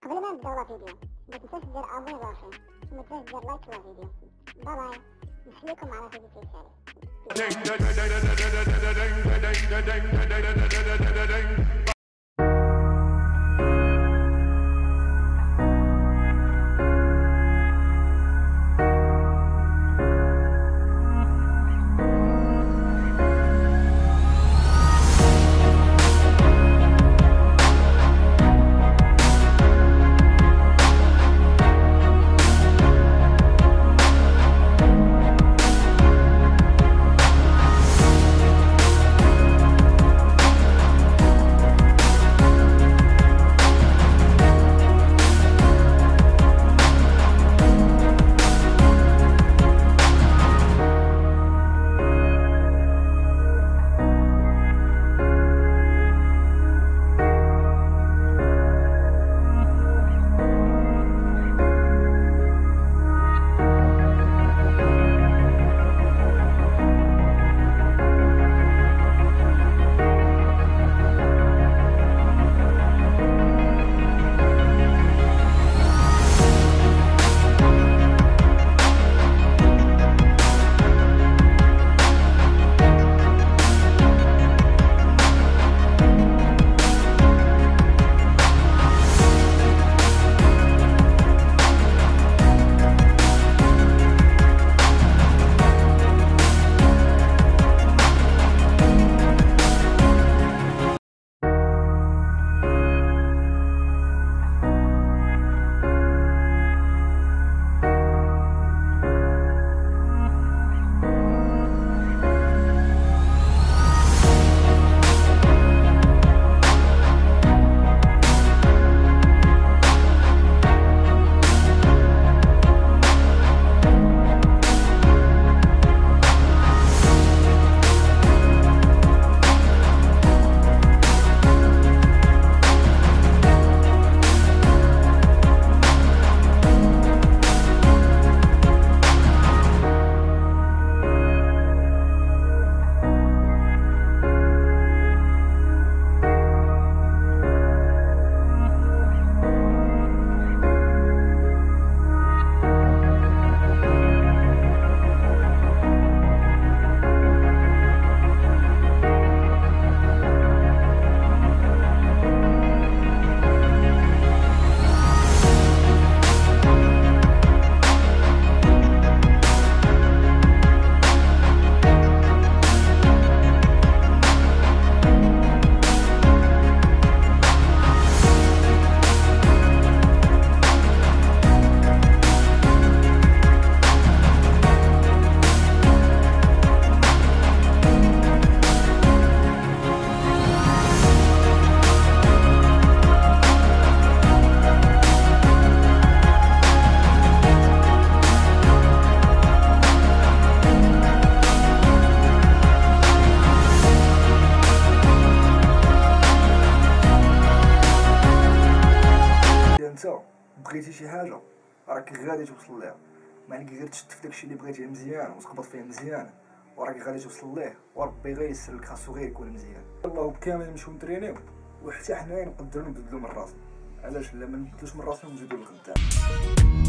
قبل ما نبداو لا فيديو ما تنساش دير ابوني لاشين وما تنساش دير لايك لا فيديو. باي نشوفكم على فيديو تاني. انت بغيتي شي حاجه راك غادي توصل ليها، ما عليك غير تشد في داكشي اللي بغيتيه مزيان وتقبض فيه مزيان وراك غادي توصل ليه، وربي غيسر لك، خاصو غير يكون مزيان. يلاه بكامل نمشيو نترينيو وحتى حنايا نقدروا نبدلو من راسنا، علاش لا ما نبدلوش من راسنا ونزيدو لقدام.